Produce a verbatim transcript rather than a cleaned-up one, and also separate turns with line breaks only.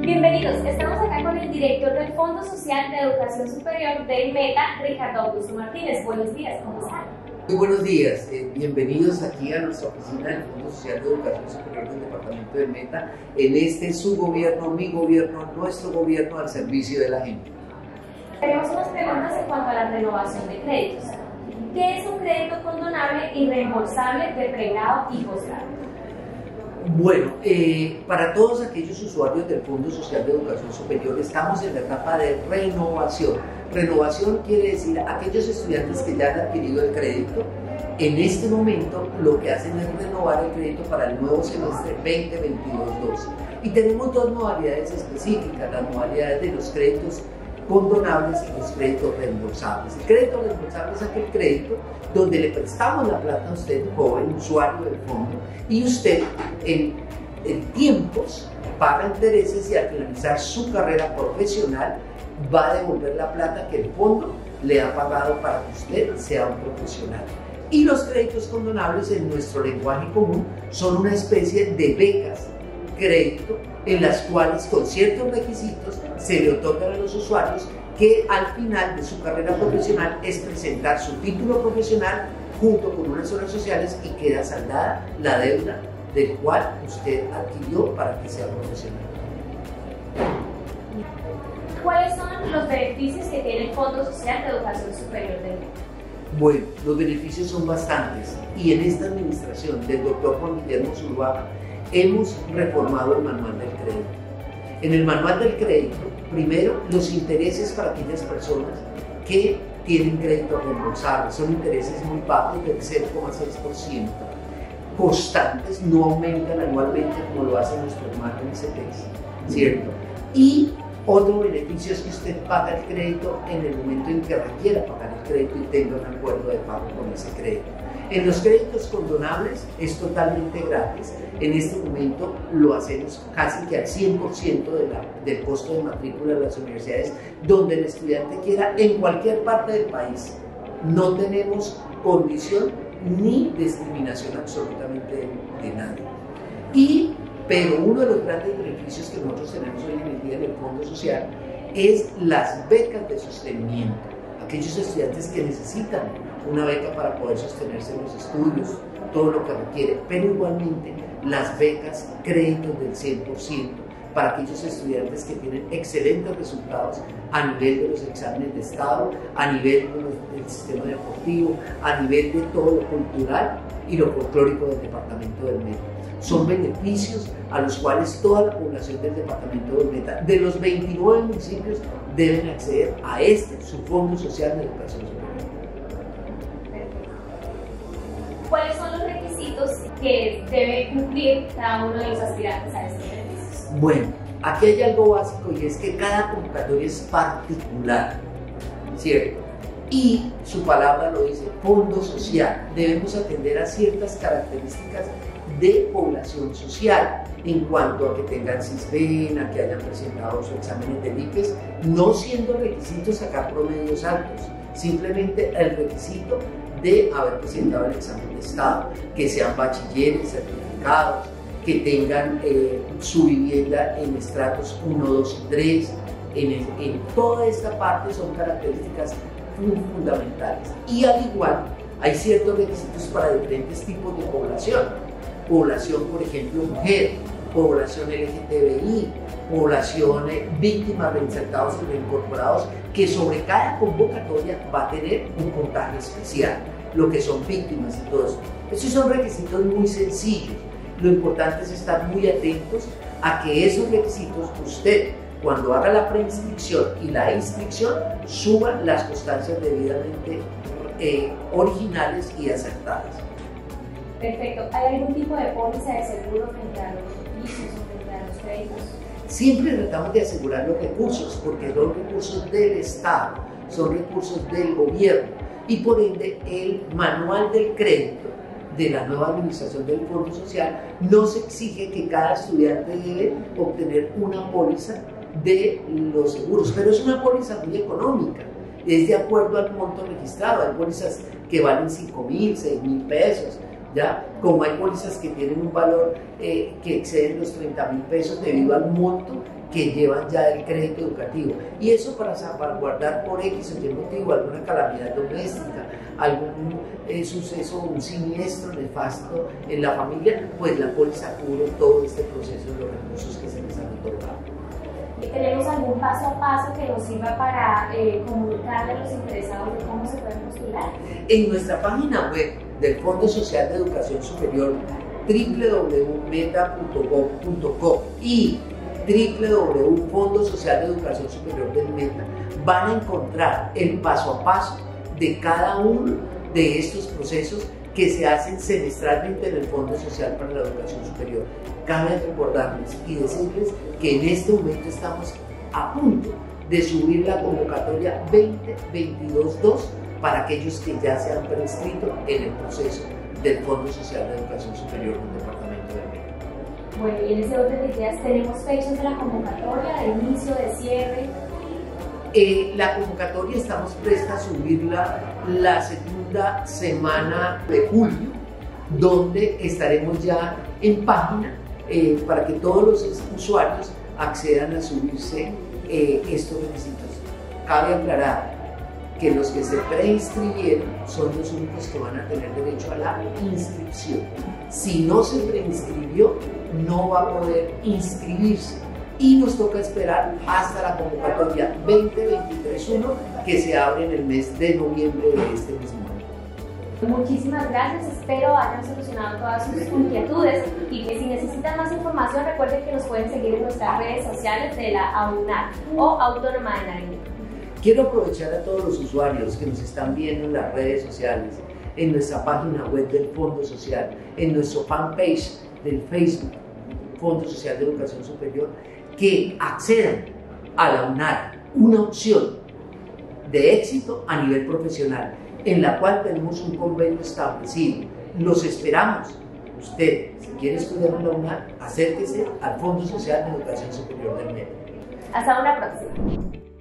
Bienvenidos, estamos acá con el director del Fondo Social de Educación Superior del Meta, Ricardo Augusto Martínez. Buenos días, ¿cómo están?
Muy buenos días, eh, bienvenidos aquí a nuestra oficina del Fondo Social de Educación Superior del Departamento del Meta, en este su gobierno, mi gobierno, nuestro gobierno al servicio de la gente.
Tenemos unas preguntas en cuanto a la renovación de créditos. ¿Qué es un crédito condonable y reembolsable de pregrado y posgrado?
Bueno, eh, para todos aquellos usuarios del Fondo Social de Educación Superior estamos en la etapa de renovación. Renovación quiere decir aquellos estudiantes que ya han adquirido el crédito, en este momento lo que hacen es renovar el crédito para el nuevo semestre veinte veintidós dos. Y tenemos dos modalidades específicas, las modalidades de los créditos condonables y los créditos reembolsables. El crédito reembolsable es aquel crédito donde le prestamos la plata a usted, joven usuario del fondo, y usted en, en tiempos paga intereses y al finalizar su carrera profesional va a devolver la plata que el fondo le ha pagado para que usted sea un profesional. Y los créditos condonables en nuestro lenguaje común son una especie de becas, crédito, en las cuales con ciertos requisitos se le otorgan a los usuarios que al final de su carrera profesional es presentar su título profesional junto con unas horas sociales y queda saldada la deuda del cual usted adquirió para que sea profesional.
¿Cuáles son los beneficios que tiene el Fondo Social de Educación Superior del Meta?
Bueno, los beneficios son bastantes y en esta administración del doctor Juan Guillermo Zuluaga hemos reformado el manual del crédito. En el manual del crédito, primero, los intereses para aquellas personas que tienen crédito reembolsable son intereses muy bajos del cero coma seis por ciento, constantes, no aumentan anualmente como lo hacen nuestros márgenes C P E S, ¿cierto? Y otro beneficio es que usted paga el crédito en el momento en que requiera pagar el crédito y tenga un acuerdo de pago con ese crédito. En los créditos condonables es totalmente gratis. En este momento lo hacemos casi que al cien por ciento de la, del costo de matrícula de las universidades, donde el estudiante quiera en cualquier parte del país. No tenemos condición ni discriminación absolutamente de, de nadie. Y, pero uno de los grandes beneficios que nosotros tenemos hoy en el día en el Fondo Social es las becas de sostenimiento. Aquellos estudiantes que necesitan una beca para poder sostenerse en los estudios, todo lo que requiere, pero igualmente las becas, créditos del cien por ciento para aquellos estudiantes que tienen excelentes resultados a nivel de los exámenes de estado, a nivel de los, del sistema deportivo, a nivel de todo lo cultural y lo folclórico del departamento del Meta. Son beneficios a los cuales toda la población del departamento del Meta, de los veintinueve municipios, deben acceder a este, su Fondo Social de Educación Superior.
¿Cuáles son los requisitos que debe cumplir cada uno de los aspirantes a estos beneficios?
Bueno, aquí hay algo básico y es que cada convocatoria es particular, ¿cierto? Y su palabra lo dice, fondo social. Debemos atender a ciertas características de población social en cuanto a que tengan cisbena, que hayan presentado sus exámenes del I P E S, no siendo requisito sacar promedios altos, simplemente el requisito de haber presentado el examen de estado, que sean bachilleres certificados, que tengan eh, su vivienda en estratos uno, dos y tres, en, el, en toda esta parte son características muy fundamentales. Y al igual hay ciertos requisitos para diferentes tipos de población, población por ejemplo mujer, población L G T B I, población eh, víctimas reinsertados y reincorporados, que sobre cada convocatoria va a tener un puntaje especial, lo que son víctimas y todo eso. Esos son requisitos muy sencillos. Lo importante es estar muy atentos a que esos requisitos usted, cuando haga la preinscripción y la inscripción, suba las constancias debidamente eh, originales y acertadas.
Perfecto. ¿Hay algún tipo de póliza de seguro frente a los beneficios o frente a los créditos?
Siempre tratamos de asegurar los recursos, porque son recursos del Estado, son recursos del gobierno, y por ende el manual del crédito de la nueva administración del Fondo Social nos exige que cada estudiante debe obtener una póliza de los seguros, pero es una póliza muy económica, es de acuerdo al monto registrado. Hay pólizas que valen cinco mil, seis mil pesos, ¿ya? Como hay pólizas que tienen un valor eh, que exceden los treinta mil pesos debido al monto que llevan ya el crédito educativo. Y eso para salvaguardar por X o Y motivo alguna calamidad doméstica, algún eh, suceso, un siniestro nefasto en la familia, pues la póliza cubre todo este proceso de los recursos que se les han otorgado.
¿Tenemos algún paso a paso que nos sirva para eh, comunicarle a los interesados de cómo se pueden postular?
En nuestra página web del Fondo Social de Educación Superior, w w w punto meta punto gov punto co y w w w punto Fondo Social de Educación Superior del Meta, van a encontrar el paso a paso de cada uno de estos procesos que se hacen semestralmente en el Fondo Social para la Educación Superior. Cabe recordarles y decirles que en este momento estamos a punto de subir la convocatoria veinte veintidós dos para aquellos que ya se han preinscrito en el proceso del Fondo Social de Educación Superior del Departamento del Meta.
Bueno, y en ese orden de ideas, ¿tenemos fechas de la convocatoria, de inicio, de cierre?
Eh, la convocatoria estamos prestas a subirla la segunda semana de julio, donde estaremos ya en página eh, para que todos los usuarios accedan a subirse eh, estos requisitos. Cabe aclarar que los que se preinscribieron son los únicos que van a tener derecho a la inscripción. Si no se preinscribió, no va a poder inscribirse. Y nos toca esperar hasta la convocatoria veinte veintitrés uno que se abre en el mes de noviembre de este mismo año.
Muchísimas gracias, espero hayan solucionado todas sus inquietudes y que si necesitan más información recuerden que nos pueden seguir en nuestras redes sociales de la AUNAR o Autónoma de Nariño.
Quiero aprovechar a todos los usuarios que nos están viendo en las redes sociales, en nuestra página web del Fondo Social, en nuestro fanpage del Facebook, Fondo Social de Educación Superior, que accedan a la UNAR, una opción de éxito a nivel profesional, en la cual tenemos un convenio establecido. Los esperamos. Usted, si quiere estudiar en la UNAR, acérquese al Fondo Social de Educación Superior del Meta.
Hasta una próxima.